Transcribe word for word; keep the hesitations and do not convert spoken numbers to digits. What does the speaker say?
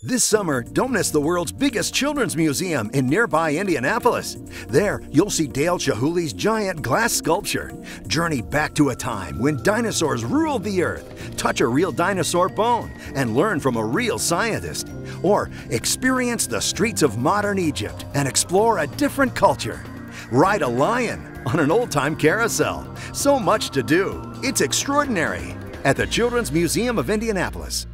This summer, don't miss the world's biggest children's museum in nearby Indianapolis. There, you'll see Dale Chihuly's giant glass sculpture. Journey back to a time when dinosaurs ruled the earth. Touch a real dinosaur bone and learn from a real scientist. Or experience the streets of modern Egypt and explore a different culture. Ride a lion on an old-time carousel. So much to do. It's extraordinary at the Children's Museum of Indianapolis.